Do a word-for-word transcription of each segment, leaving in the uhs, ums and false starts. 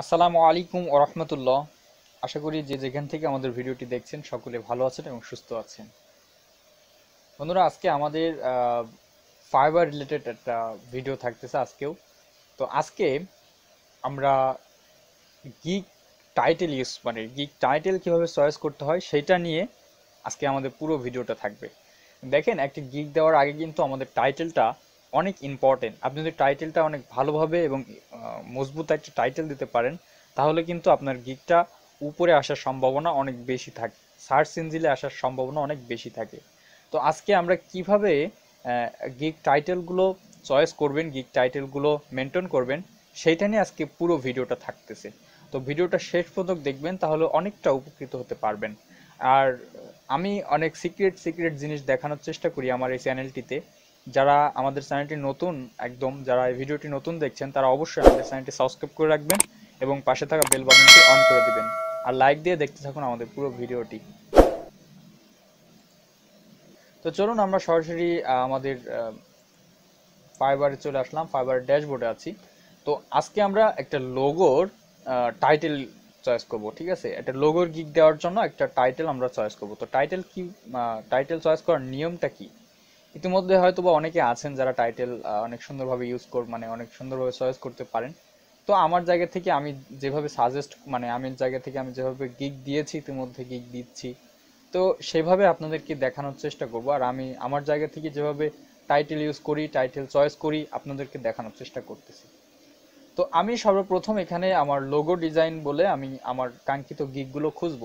আসসালামু আলাইকুম ওয়া রাহমাতুল্লাহ। আশা করি যে যেখান থেকে আমাদের ভিডিওটি দেখছেন সকলে ভালো আছেন এবং সুস্থ আছেন। বন্ধুরা, আজকে আমাদের ফাইবার রিলেটেড একটা ভিডিও থাকতেছে আজকেও। তো আজকে আমরা গিগ টাইটেল ইউজ মানে গিগ টাইটেল কিভাবে চয়েস করতে হয় সেটা নিয়ে আজকে আমাদের পুরো ভিডিওটা থাকবে। দেখেন, একটা গিগ দেওয়ার আগে কিন্তু আমাদের টাইটেলটা অনেক ইম্পর্টেন্ট। আপনি যদি টাইটেলটা অনেক ভালোভাবে এবং আহ, মজবুত একটা টাইটেল দিতে পারেন, তাহলে কিন্তু আপনার গিগটা উপরে আসার সম্ভাবনা অনেক বেশি থাকে, সার্চ ইঞ্জিনে আসার সম্ভাবনা অনেক বেশি থাকে। তো আজকে আমরা কিভাবে গিগ টাইটেলগুলো চয়েস করবেন, গিগ টাইটেলগুলো মেনটেন করবেন, সেইটা নিয়ে আজকে পুরো ভিডিওটা থাকতেছে। তো ভিডিওটা শেষ পর্যন্ত দেখবেন, তাহলে অনেকটা উপকৃত হতে পারবেন। আর আমি অনেক সিক্রেট সিক্রেট জিনিস দেখানোর চেষ্টা করি আমার এই চ্যানেলটিতে। যারা আমাদের চ্যানেলটি নতুন, একদম যারা এই ভিডিওটি নতুন দেখছেন, তারা অবশ্যই আমাদের চ্যানেলটি সাবস্ক্রাইব করে রাখবেন এবং পাশে থাকা বেল বাটনটি অন করে দিবেন। আর লাইক দিয়ে দেখতে থাকুন আমাদের পুরো ভিডিওটি। তো চলুন আমরা সরাসরি আহ, আমাদের ফাইবারে চলে আসলাম, ফাইবার ড্যাশবোর্ডে আছি। তো আজকে আমরা একটা লোগোর টাইটেল চয়েস করব, ঠিক আছে? একটা লোগোর গিগ দেওয়ার জন্য একটা টাইটেল আমরা চয়েস করব। তো টাইটেল কি, টাইটেল চয়েস করার নিয়মটা কি? ইতিমধ্যে হয়তো বা অনেকে আছেন যারা টাইটেল অনেক সুন্দরভাবে ইউজ কর মানে অনেক সুন্দরভাবে চয়েস করতে পারেন। তো আমার জায়গা থেকে আমি যেভাবে সাজেস্ট মানে আমি জায়গা থেকে আমি যেভাবে গিগ দিয়েছি, ইতিমধ্যে গিগ দিচ্ছি, তো সেভাবে আপনাদেরকে দেখানোর চেষ্টা করব। আর আমি আমার জায়গা থেকে যেভাবে টাইটেল ইউজ করি, টাইটেল চয়েস করি, আপনাদেরকে দেখানোর চেষ্টা করতেছি। তো আমি সর্বপ্রথম এখানে আমার লোগো ডিজাইন বলে আমি আমার কাঙ্ক্ষিত গিগগুলো খুঁজবো।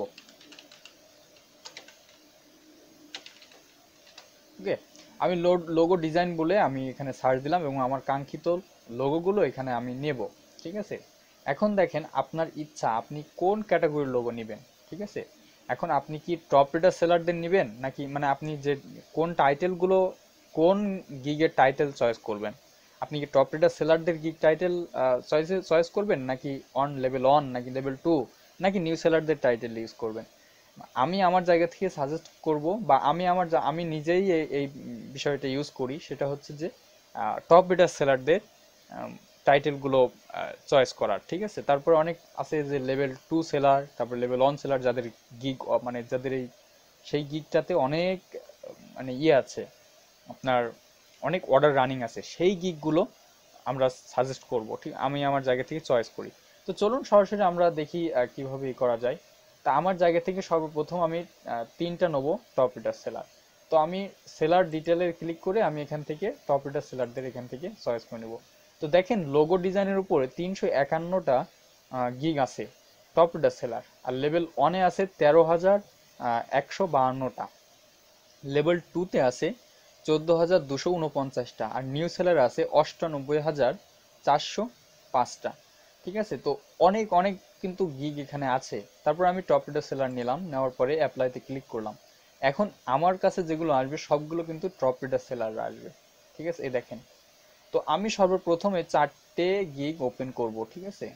ওকে, আমি লোগো ডিজাইন বলে আমি এখানে সার্চ দিলাম এবং আমার কাঙ্ক্ষিত লোগোগুলো এখানে আমি নেব, ঠিক আছে? এখন দেখেন, আপনার ইচ্ছা আপনি কোন ক্যাটাগরির লোগো নেবেন, ঠিক আছে? এখন আপনি কি টপ রেটার সেলারদের নেবেন, নাকি মানে আপনি যে কোন টাইটেলগুলো, কোন গিগের টাইটেল চয়েস করবেন? আপনি কি টপ রেটার সেলারদের গিগ টাইটেল চয়েস চয়েস করবেন, নাকি অন লেভেল অন, নাকি লেভেল টু, নাকি নিউ সেলারদের টাইটেল ইউজ করবেন? আমি আমার জায়গা থেকে সাজেস্ট করব, বা আমি আমার যা- আমি নিজেই এই এই বিষয়টা ইউজ করি, সেটা হচ্ছে যে টপ বিটার সেলারদের টাইটেলগুলো চয়েস করার, ঠিক আছে? তারপরে অনেক আছে যে লেভেল টু সেলার, তারপর লেভেল ওয়ান সেলার, যাদের গিগ মানে যাদের এই সেই গিগটাতে অনেক আহ, মানে ইয়ে আছে, আপনার অনেক অর্ডার রানিং আছে, সেই গিগগুলো আমরা সাজেস্ট করব, ঠিক? আমি আমার জায়গা থেকে চয়েস করি। তো চলুন সরাসরি আমরা দেখি আহ, কিভাবে ই করা যায়। তা আমার জায়গা থেকে সর্বপ্রথম আমি আহ, তিনটা নেবো টপ রেটার সেলার। তো আমি সেলার ডিটেলে ক্লিক করে আমি এখান থেকে টপ রেটার সেলারদের এখান থেকে চয়েস করে নেব। তো দেখেন, লোগো ডিজাইনের উপরে তিনশো একান্নটা গিগ আছে টপ রেটার সেলার, আর লেভেল ওয়ানে আছে তেরো হাজার একশো বাহান্নটা, লেভেল টুতে আছে চোদ্দো হাজার দুশো উনপঞ্চাশটা, আর নিউ সেলার আছে অষ্টানব্বই হাজার চারশো পাঁচটা, ঠিক আছে? তো অনেক অনেক কিন্তু গিগ এখানে আছে। তারপর আমি টপ রেটার সেলার নিলাম, নেওয়ার পরে অ্যাপ্লাইতে ক্লিক করলাম। এখন আমার কাছে যেগুলো আসবে সবগুলো কিন্তু টপ রেটার সেলার আসবে, ঠিক আছে? এই দেখেন, তো আমি সর্বপ্রথমে চারটে গিগ ওপেন করব, ঠিক আছে?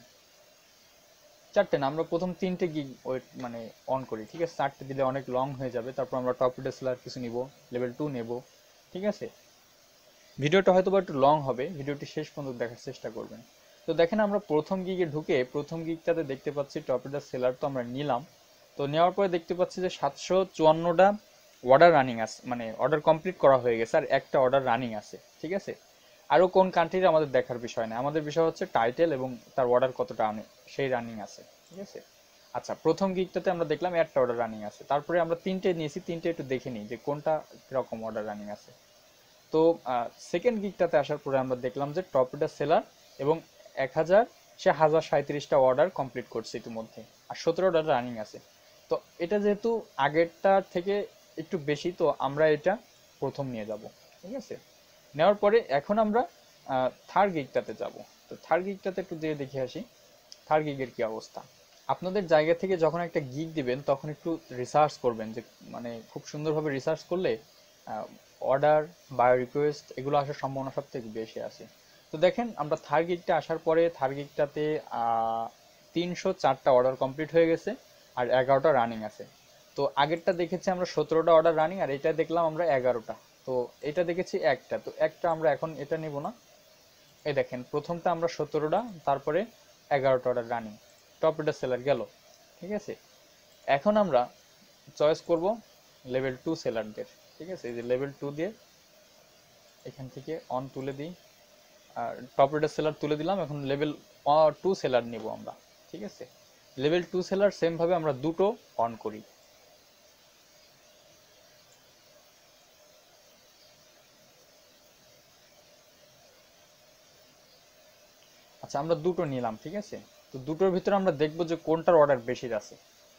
চারটে না, আমরা প্রথম তিনটে গিগ ওয়েট মানে অন করি, ঠিক আছে? চারটে দিলে অনেক লং হয়ে যাবে। তারপর আমরা টপ রেটার সেলার কিছু নিব, লেভেল টু নেব, ঠিক আছে? ভিডিওটা হয়তো বা একটু লং হবে, ভিডিওটি শেষ পর্যন্ত দেখার চেষ্টা করবেন। তো দেখেন, আমরা প্রথম গিগে ঢুকে প্রথম গিগটাতে দেখতে পাচ্ছি টপ রেটার সেলার, তো আমরা নিলাম। তো নেওয়ার পরে দেখতে পাচ্ছি যে সাতশো চুয়ান্নটা অর্ডার রানিং আছে, মানে অর্ডার কমপ্লিট করা হয়ে গেছে, আর একটা অর্ডার রানিং আছে, ঠিক আছে? আরও কোন কান্ট্রির আমাদের দেখার বিষয় না, আমাদের বিষয় হচ্ছে টাইটেল এবং তার অর্ডার কতটা আনে সেই রানিং আছে, ঠিক আছে? আচ্ছা, প্রথম গিগটাতে আমরা দেখলাম একটা অর্ডার রানিং আছে, তারপরে আমরা তিনটে নিয়েছি, তিনটে একটু দেখে নিই যে কোনটা কিরকম অর্ডার রানিং আছে। তো সেকেন্ড গিগটাতে আসার পরে আমরা দেখলাম যে টপ রেটার সেলার এবং এক হাজার সে হাজার সাঁত্রিশটা অর্ডার কমপ্লিট করছে ইতিমধ্যে, আর সতেরো অর্ডার রানিং আছে। তো এটা যেহেতু আগেরটার থেকে একটু বেশি, তো আমরা এটা প্রথম নিয়ে যাব, ঠিক আছে? নেওয়ার পরে এখন আমরা থার্ড গিগটাতে যাব। তো থার্ড গিগটাতে একটু দিয়ে দেখে আসি থার্ড গিগের কি অবস্থা। আপনাদের জায়গা থেকে যখন একটা গিগ দিবেন, তখন একটু রিসার্চ করবেন, যে মানে খুব সুন্দরভাবে রিসার্চ করলে অর্ডার, বায়ো রিকোয়েস্ট এগুলো আসার সম্ভাবনা সব থেকে বেশি আছে। তো দেখেন, আমরা থার্ড গিগটা আসার পরে থার্ড গিগটাতে তিনশো চারটা অর্ডার কমপ্লিট হয়ে গেছে, আর এগারোটা রানিং আছে। তো আগেরটা দেখেছি আমরা সতেরোটা অর্ডার রানিং, আর এটা দেখলাম আমরা এগারোটা। তো এটা দেখেছি একটা, তো একটা আমরা এখন এটা নেব না। এই দেখেন, প্রথমটা আমরা সতেরোটা, তারপরে এগারোটা order running. Top rated seller গেল, ঠিক আছে। এখন আমরা চয়েস করব লেভেল টু সেলারদের, ঠিক আছে। এই যে লেভেল টু দিয়ে এখান থেকে অন তুলে দিই, আর টপ রেটার সেলার তুলে দিলাম। এখন লেভেল টু সেলার নিব আমরা, ঠিক আছে। লেভেল টু সেলার সেম ভাবে আমরা দুটো অন করি। আচ্ছা, আমরা দুটো নিলাম, ঠিক আছে। তো দুটোর ভিতরে আমরা দেখবো যে কোনটার অর্ডার বেশি আছে।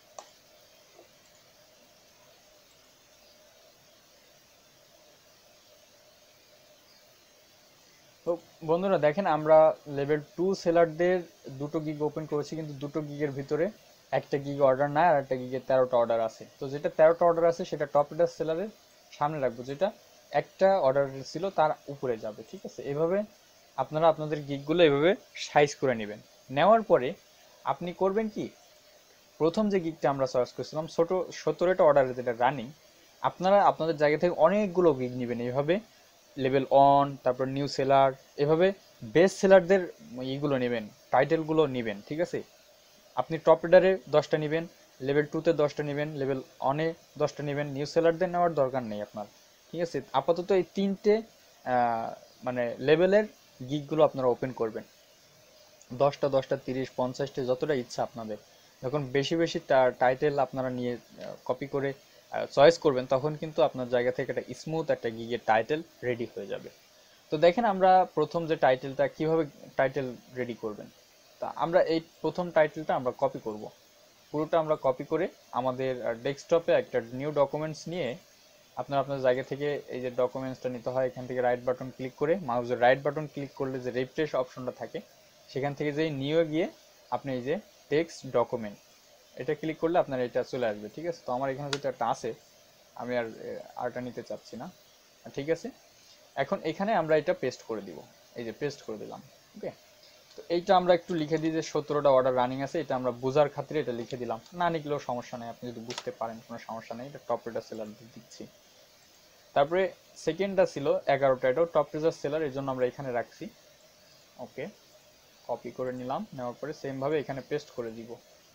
তো বন্ধুরা দেখেন, আমরা লেভেল টু সেলারদের দুটো গিগ ওপেন করেছি, কিন্তু দুটো গিগের ভিতরে একটা গিগ অর্ডার নাই আর একটা গিগের তেরোটা অর্ডার আছে। তো যেটা তেরোটা অর্ডার আছে সেটা টপ রেটার সেলারের সামনে রাখবো, যেটা একটা অর্ডার ছিল তার উপরে যাবে, ঠিক আছে। এভাবে আপনারা আপনাদের গিগগুলো এভাবে সাইজ করে নেবেন। নেওয়ার পরে আপনি করবেন কি, প্রথম যে গিগটা আমরা চয়েস করেছিলাম ছোট সতেরোটা অর্ডারের যেটা রানিং, আপনারা আপনাদের জায়গা থেকে অনেকগুলো গিগ নেবেন এইভাবে, লেভেল অন, তারপর নিউ সেলার, এভাবে বেস্ট সেলারদের ইগুলো নেবেন, টাইটেলগুলো নেবেন, ঠিক আছে। আপনি টপ রেডারে দশটা নেবেন, লেভেল টুতে দশটা নেবেন, লেভেল অনে দশটা নেবেন, নিউ সেলারদের নেওয়ার দরকার নেই আপনার, ঠিক আছে। আপাতত এই তিনটে মানে লেভেলের গিগগুলো আপনারা ওপেন করবেন, দশটা দশটা তিরিশ পঞ্চাশটা যতটা ইচ্ছা আপনাদের। যখন বেশি বেশি টাইটেল আপনারা নিয়ে কপি করে চয়েস করবেন, তখন কিন্তু আপনার জায়গা থেকে একটা স্মুথ একটা গিগের টাইটেল রেডি হয়ে যাবে। তো দেখেন আমরা প্রথম যে টাইটেলটা কিভাবে টাইটেল রেডি করবেন, তা আমরা এই প্রথম টাইটেলটা আমরা কপি করব, পুরোটা আমরা কপি করে আমাদের ডেস্কটপে একটা নিউ ডকুমেন্টস নিয়ে, আপনার আপনার জায়গা থেকে এই যে ডকুমেন্টসটা নিতে হয়, এখান থেকে রাইট বাটন ক্লিক করে, মাউসের রাইট বাটন ক্লিক করলে যে রিফ্রেশ অপশনটা থাকে সেখান থেকে যে নিউ গিয়ে আপনি এই যে টেক্সট ডকুমেন্ট এটা ক্লিক করলে আপনার এটা চলে আসবে, ঠিক আছে। তো আমার এখানে যেটা একটা আছে, আমি আর আরটা নিতে চাচ্ছি না, ঠিক আছে। এখন এখানে আমরা এটা পেস্ট করে দিব, এই যে পেস্ট করে দিলাম, ওকে। তো এইটা আমরা একটু লিখে দিই যে সতেরোটা অর্ডার রানিং আছে, এটা আমরা বোঝার খাতিরে এটা লিখে দিলাম, না লিখলেও সমস্যা নেই, আপনি যদি বুঝতে পারেন কোনো সমস্যা নেই, এটা টপ রেটার সেলার দিচ্ছি। তারপরে সেকেন্ডটা ছিল এগারোটা, এটাও টপ রেটার সেলার, এই জন্য আমরা এখানে রাখছি, ওকে। কপি করে নিলাম, নেওয়ার পরে সেম ভাবে এখানে পেস্ট করে দিব।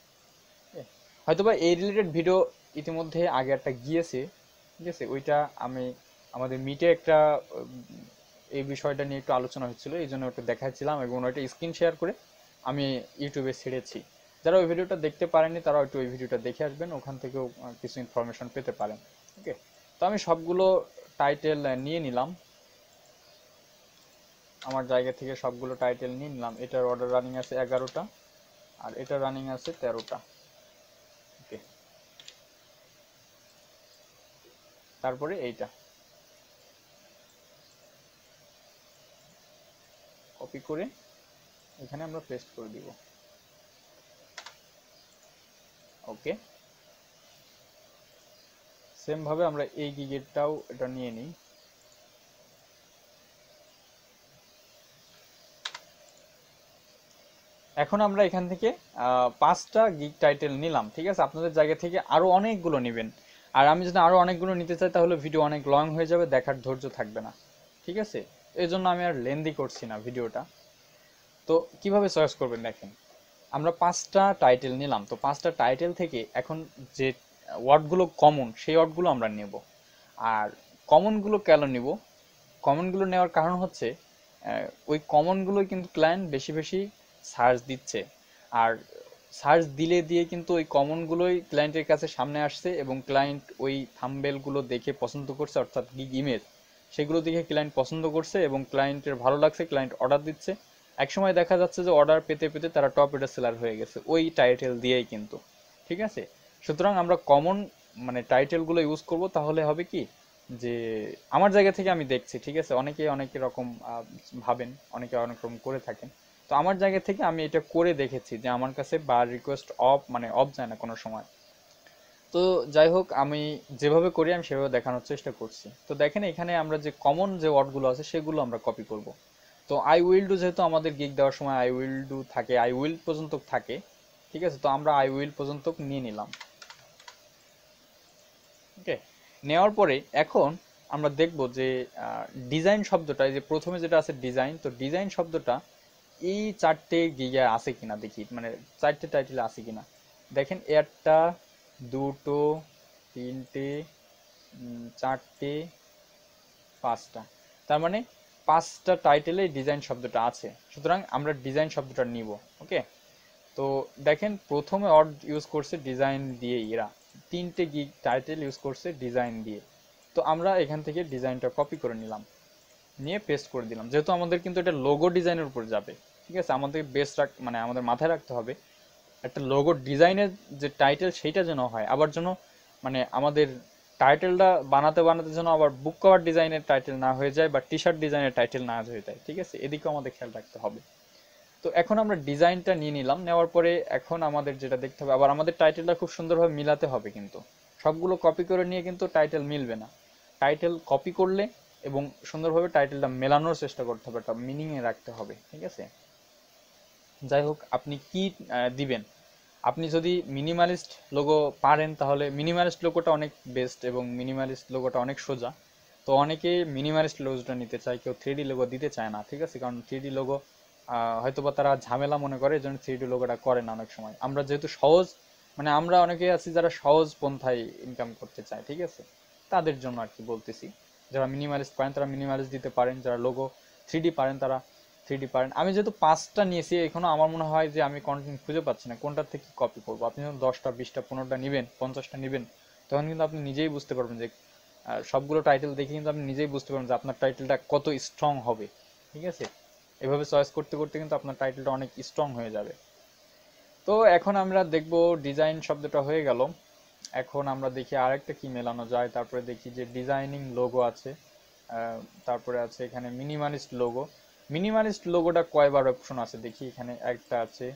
হয়তোবা এই রিলেটেড ভিডিও ইতিমধ্যে আগে একটা গিয়েছে, ঠিক আছে। ওইটা আমি আমাদের মিটে একটা এই বিষয়টা নিয়ে একটু আলোচনা হচ্ছিল, এই জন্য ওটা দেখাচ্ছিলাম এবং ওইটা স্ক্রিন শেয়ার করে আমি ইউটিউবে ছেড়েছি। যারা ওই ভিডিওটা দেখতে পারেনি তারা একটু ওই ভিডিওটা দেখে আসবেন, ওখান থেকেও কিছু ইনফরমেশন পেতে পারেন, ওকে। তো আমি সবগুলো টাইটেল নিয়ে নিলাম, আমার জায়গা থেকে সবগুলো টাইটেল নিয়ে নিলাম। এটার অর্ডার রানিং আছে এগারোটা আর এটা রানিং আছে তেরোটা, ওকে। তারপরে এইটা কপি করে এখানে আমরা পেস্ট করে দিব, ওকে। সেম ভাবে আমরা এই গিগেরটাও এটা নিয়ে নিই, এখন আমরা এখান থেকে পাঁচটা গিগ টাইটেল নিলাম, ঠিক আছে। আপনাদের জায়গা থেকে আরো অনেকগুলো নেবেন, আর আমি যদি আরো অনেকগুলো নিতে চাই তাহলে ভিডিও অনেক লং হয়ে যাবে, দেখার ধৈর্য থাকবে না, ঠিক আছে। এই জন্য আমি আর লেন্দি করছি না ভিডিওটা। তো কিভাবে চয়েস করবেন দেখেন, আমরা পাঁচটা টাইটেল নিলাম, তো পাঁচটা টাইটেল থেকে এখন যে ওয়ার্ডগুলো কমন সেই ওয়ার্ডগুলো আমরা নেব। আর কমনগুলো কেন নিব, কমনগুলো নেওয়ার কারণ হচ্ছে ওই কমনগুলো কিন্তু ক্লায়েন্ট বেশি বেশি সার্চ দিচ্ছে, আর সার্চ দিলে দিয়ে কিন্তু ওই কমনগুলোই ক্লায়েন্টের কাছে সামনে আসছে এবং ক্লায়েন্ট ওই থাম্বনেলগুলো দেখে পছন্দ করছে, অর্থাৎ গিগ ইমেজ সেগুলো দেখে ক্লায়েন্ট পছন্দ করছে এবং ক্লায়েন্টের ভালো লাগছে, ক্লায়েন্ট অর্ডার দিচ্ছে। একসময় দেখা যাচ্ছে যে অর্ডার পেতে পেতে তারা টপ রেটার সেলার হয়ে গেছে ওই টাইটেল দিয়েই কিন্তু, ঠিক আছে। সুতরাং আমরা কমন মানে টাইটেলগুলো ইউজ করব, তাহলে হবে কি যে আমার জায়গা থেকে আমি দেখছি, ঠিক আছে, অনেকে অনেক রকম ভাবেন, অনেকে অনেক রকম করে থাকেন। তো আমার জায়গা থেকে আমি এটা করে দেখেছি যে আমার কাছে বার রিকোয়েস্ট অফ মানে অফ যায় না কোনো সময়। তো যাই হোক, আমি যেভাবে করি আমি সেভাবে দেখানোর চেষ্টা করছি। তো দেখেন এখানে আমরা যে কমন যে ওয়ার্ডগুলো আছে সেগুলো আমরা কপি করব। তো আই উইল ডু, যেহেতু আমাদের গিগ দেওয়ার সময় আই উইল ডু থাকে, আই উইল পর্যন্ত থাকে, ঠিক আছে। তো আমরা আই উইল পর্যন্ত নিয়ে নিলাম, ওকে। নেওয়ার পরে এখন আমরা দেখব যে ডিজাইন শব্দটা, যে প্রথমে যেটা আছে ডিজাইন, তো ডিজাইন শব্দটা এই চারটে গিগে আছে কিনা দেখি, মানে চারটে টাইটেল আছে কিনা। দেখেন একটা, দুটো, তিনটে, উম, চারটে, পাঁচটা। তার মানে পাঁচটা টাইটেলে ডিজাইন শব্দটা আছে, সুতরাং আমরা ডিজাইন শব্দটা নিব। ওকে, তো দেখেন প্রথমে অড ইউজ করছে ডিজাইন দিয়ে, এরা তিনটে গিগ টাইটেল ইউজ করছে ডিজাইন দিয়ে। তো আমরা এখান থেকে ডিজাইনটা কপি করে নিলাম, নিয়ে পেস্ট করে দিলাম। যেহেতু আমাদের কিন্তু এটা লোগো ডিজাইনের উপর যাবে, ঠিক আছে, আমাদের বেস্ট রাখ মানে আমাদের মাথায় রাখতে হবে একটা লোগো ডিজাইনের যে টাইটেল সেইটা যেন হয়, আবার যেন মানে আমাদের টাইটেলটা বানাতে বানাতে যেন আবার বুক কভার ডিজাইনের টাইটেল না হয়ে যায় বা টি শার্ট ডিজাইনের টাইটেল না হয়ে যায়, ঠিক আছে, এদিকেও আমাদের খেয়াল রাখতে হবে। তো এখন আমরা ডিজাইনটা নিয়ে নিলাম, নেওয়ার পরে এখন আমাদের যেটা দেখতে হবে, আবার আমাদের টাইটেলটা খুব সুন্দরভাবে মিলাতে হবে, কিন্তু সবগুলো কপি করে নিয়ে কিন্তু টাইটেল মিলবে না। টাইটেল কপি করলে এবং সুন্দরভাবে টাইটেলটা মেলানোর চেষ্টা করতে হবে, একটা মিনিংয়ে রাখতে হবে, ঠিক আছে। যাই হোক, আপনি কি দিবেন, আপনি যদি মিনিমালিস্ট লোগো পারেন তাহলে মিনিমালিস্ট লোগোটা অনেক বেস্ট, এবং মিনিমালিস্ট লোগোটা অনেক সোজা। তো অনেকে মিনিমালিস্ট লোগোটা নিতে চায়, কেউ থ্রি ডি লোগো দিতে চায় না, ঠিক আছে, কারণ থ্রি ডি লোগো হয়তো বা তারা ঝামেলা মনে করে, এই জন্য থ্রি ডি লোগোটা করে না অনেক সময়। আমরা যেহেতু সহজ, মানে আমরা অনেকে আছি যারা সহজ পন্থায় ইনকাম করতে চায়, ঠিক আছে, তাদের জন্য আর কি বলতেছি। যারা মিনিমালিস্ট পারেন তারা মিনিমালিস্ট দিতে পারেন, যারা লোগো থ্রি ডি পারেন তারা থ্রি ডি পারেন। আমি যেহেতু পাঁচটা নিয়েছি, এখনো আমার মনে হয় যে আমি কন্টেন্ট খুঁজে পাচ্ছি না কোনটার থেকে কপি করবো। আপনি যখন দশটা, বিশটা, পনেরোটা নেবেন, পঞ্চাশটা নেবেন, তখন কিন্তু আপনি নিজেই বুঝতে পারবেন যে সবগুলো টাইটেল দেখে কিন্তু আপনি নিজেই বুঝতে পারবেন যে আপনার টাইটেলটা কত স্ট্রং হবে, ঠিক আছে। এভাবে চয়েস করতে করতে কিন্তু আপনার টাইটেলটা অনেক স্ট্রং হয়ে যাবে। তো এখন আমরা দেখব ডিজাইন শব্দটা হয়ে গেল, এখন আমরা দেখি আরেকটা কি মেলানো যায়। তারপরে দেখি যে ডিজাইনিং লোগো আছে, তারপরে আছে এখানে মিনিমালিস্ট লোগো। মিনিমালিস্ট লোগোটা কয়বার অপশন আছে দেখি, এখানে একটা আছে,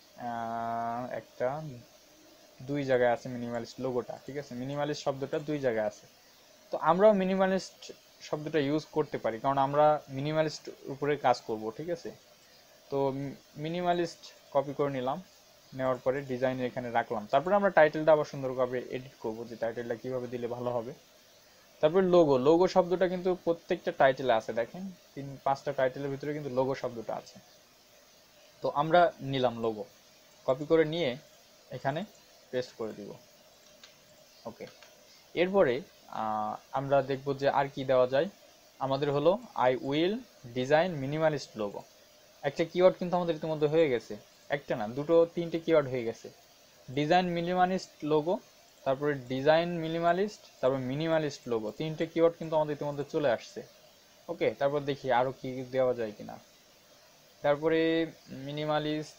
একটা দুই জায়গায় আছে মিনিমালিস্ট লোগোটা, ঠিক আছে, মিনিমালিস্ট শব্দটা দুই জায়গায় আছে। তো আমরাও মিনিমালিস্ট শব্দটা ইউজ করতে পারি, কারণ আমরা মিনিমালিস্ট উপরে কাজ করব, ঠিক আছে। তো মিনিমালিস্ট কপি করে নিলাম, নেওয়ার পরে ডিজাইনের এখানে রাখলাম। তারপরে আমরা টাইটেলটা আবার সুন্দরভাবে এডিট করব, যে টাইটেলটা কিভাবে দিলে ভালো হবে। তারপরে লোগো, লোগো শব্দটা কিন্তু প্রত্যেকটা টাইটেলে আছে, দেখেন তিন পাঁচটা টাইটেলের ভিতরে কিন্তু লোগো শব্দটা আছে। তো আমরা নিলাম লোগো, কপি করে নিয়ে এখানে পেস্ট করে দিব। ওকে, এরপরে আমরা দেখব যে আর কি দেওয়া যায়। আমাদের হলো I will design minimalist logo. একটা কিওয়ার্ড কিন্তু আমাদের ইতিমধ্যে হয়ে গেছে, একটা না দুটো তিনটে কিওয়ার্ড হয়ে গেছে। ডিজাইন মিনিমালিস্ট লোগো, তারপরে ডিজাইন মিনিমালিস্ট, তারপর মিনিমালিস্ট লোগো, তিনটে কিওয়ার্ড কিন্তু আমাদের ইতিমধ্যে চলে আসছে। ওকে, তারপর দেখি আরও কি দেওয়া যায় কিনা। তারপরে minimalist,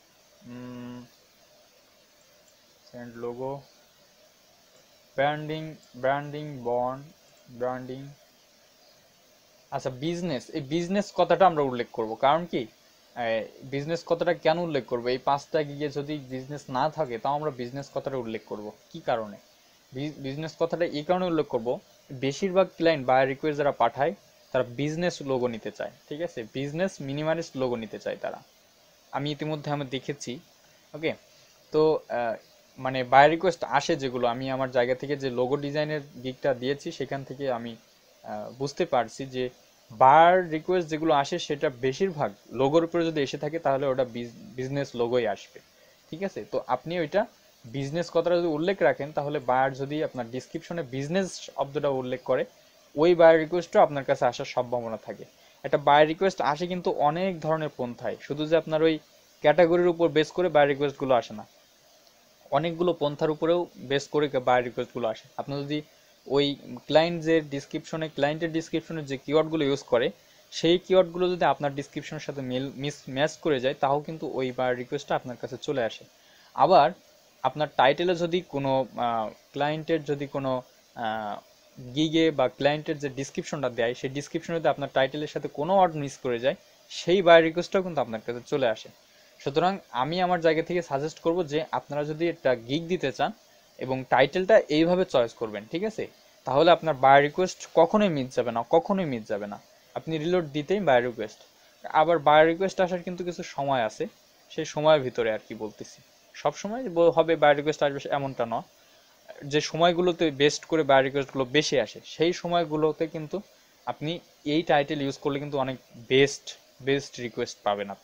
send logo, branding, branding bond, branding. আচ্ছা, বিজনেস, এই বিজনেস কথাটা আমরা উল্লেখ করব, কারণ কি বিজনেস কথাটা কেন উল্লেখ করব, এই পাঁচটা গিয়ে যদি বিজনেস না থাকে তাও আমরা বিজনেস কথাটা উল্লেখ করব। কি কারণে বিজনেস কথাটা এই কারণে উল্লেখ করব, বেশিরভাগ ক্লায়েন্ট বায়ার রিকোয়েস্ট যারা পাঠায় তারা বিজনেস লোগো নিতে চায়, ঠিক আছে, বিজনেস মিনিমালিস্ট লোগো নিতে চায় তারা, আমি ইতিমধ্যে আমি দেখেছি। ওকে, তো মানে বায়ার রিকোয়েস্ট আসে যেগুলো, আমি আমার জায়গা থেকে যে লোগো ডিজাইনের গিগটা দিয়েছি সেখান থেকে আমি বুঝতে পারছি যে বায়ার রিকোয়েস্ট যেগুলো আসে সেটা বেশিরভাগ লোগোর উপরে যদি এসে থাকে তাহলে ওটা বিজনেস লোগোই আসবে, ঠিক আছে। তো আপনি ওইটা বিজনেস কথাটা যদি উল্লেখ রাখেন তাহলে বায়ার যদি আপনার ডিসক্রিপশনে বিজনেস শব্দটা উল্লেখ করে, ওই বায়ার রিকোয়েস্টও আপনার কাছে আসার সম্ভাবনা থাকে। একটা বায়ার রিকোয়েস্ট আসে কিন্তু অনেক ধরনের পন্থায়, শুধু যে আপনার ওই ক্যাটাগরির উপর বেস করে বায়ার রিকোয়েস্টগুলো আসে না, অনেকগুলো পন্থার উপরেও বেস করে বায়ার রিকোয়েস্টগুলো আসে। আপনি যদি ওই ক্লায়েন্ট যে ডিসক্রিপশনে ক্লায়েন্টের ডিসক্রিপশনে যে কিওয়ার্ডগুলো ইউজ করে সেই কিওয়ার্ডগুলো যদি আপনার ডিসক্রিপশনের সাথে মিল মিস ম্যাচ করে যায় তাও কিন্তু ওই বায়ার রিকোয়েস্টটা আপনার কাছে চলে আসে। আবার আপনার টাইটেলে যদি কোনো ক্লায়েন্টের যদি কোনো গিগে বা ক্লায়েন্টের যে ডিসক্রিপশনটা দেয় সেই ডিসক্রিপশনে যদি আপনার টাইটেলের সাথে কোনো ওয়ার্ড মিস করে যায় সেই বায়ার রিকোয়েস্টটাও কিন্তু আপনার কাছে চলে আসে। সুতরাং আমি আমার জায়গা থেকে সাজেস্ট করব যে আপনারা যদি একটা গিগ দিতে চান এবং টাইটেলটা এইভাবে চয়েস করবেন, ঠিক আছে, তাহলে আপনার বায়ার রিকোয়েস্ট কখনোই মিস যাবে না, কখনোই মিস যাবে না। আপনি রিলোড দিতেই বায়ার রিকোয়েস্ট, আবার বায়ার রিকোয়েস্ট আসার কিন্তু কিছু সময় আছে, সেই সময়ের ভিতরে আর কি বলতেছি, সব সময় হবে বায়ার রিকোয়েস্ট আসবে এমনটা নয়। যে সময়গুলোতে বেস্ট করে বায়ার রিকোয়েস্টগুলো বেশি আসে সেই সময়গুলোতে কিন্তু আপনি এই টাইটেল ইউজ করলে কিন্তু অনেক বেস্ট বেস্ট রিকোয়েস্ট পাবেন আপনি,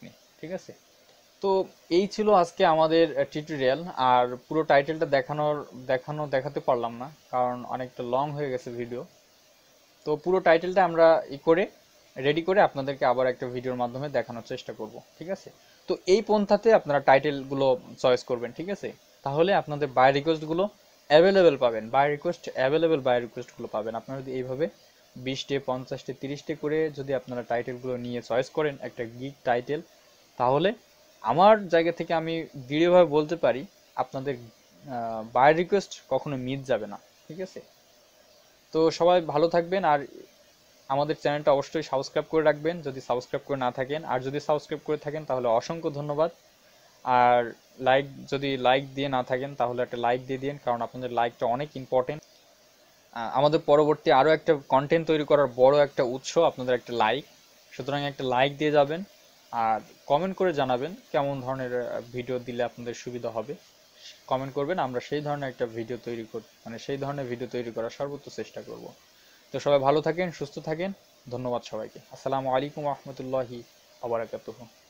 ঠিক আছে। তো এই ছিল আজকে আমাদের টিউটোরিয়াল। আর পুরো টাইটেলটা দেখানোর দেখানো দেখাতে পারলাম না, কারণ অনেকটা লং হয়ে গেছে ভিডিও। তো পুরো টাইটেলটা আমরা ই করে রেডি করে আপনাদেরকে আবার একটা ভিডিওর মাধ্যমে দেখানোর চেষ্টা করব, ঠিক আছে। তো এই পন্থাতে আপনারা টাইটেলগুলো চয়েস করবেন, ঠিক আছে। তাহলে আপনাদের বাই রিকোয়েস্টগুলো অ্যাভেলেবেল পাবেন, বাই রিকোয়েস্ট অ্যাভেলেবেল বাই রিকোয়েস্টগুলো পাবেন। আপনারা যদি এইভাবে বিশটে পঞ্চাশটে তিরিশটে করে যদি আপনারা টাইটেলগুলো নিয়ে চয়েস করেন একটা গিগ টাইটেল, তাহলে আমার জায়গা থেকে আমি দৃঢ়ভাবে বলতে পারি আপনাদের বাই রিকোয়েস্ট কখনো মিস যাবে না, ঠিক আছে। তো সবাই ভালো থাকবেন। আর আমাদের চ্যানেলটা অবশ্যই সাবস্ক্রাইব করে রাখবেন যদি সাবস্ক্রাইব করে না থাকেন, আর যদি সাবস্ক্রাইব করে থাকেন তাহলে অসংখ্য ধন্যবাদ। আর লাইক যদি লাইক দিয়ে না থাকেন তাহলে একটা লাইক দিয়ে দিন, কারণ আপনাদের লাইকটা অনেক ইম্পর্টেন্ট। আমাদের পরবর্তী আরও একটা কন্টেন্ট তৈরি করার বড় একটা উৎস আপনাদের একটা লাইক, সুতরাং একটা লাইক দিয়ে যাবেন। আর কমেন্ট করে জানাবেন কেমন ধরনের ভিডিও দিলে আপনাদের সুবিধা হবে, কমেন্ট করবেন। আমরা সেই ধরনের একটা ভিডিও তৈরি কর মানে সেই ধরনের ভিডিও তৈরি করার সর্বোচ্চ চেষ্টা করব। তো সবাই ভালো থাকেন, সুস্থ থাকেন। ধন্যবাদ সবাইকে। আসসালামু আলাইকুম রহমতুল্লাহি ওয়া বারাকাতুহু।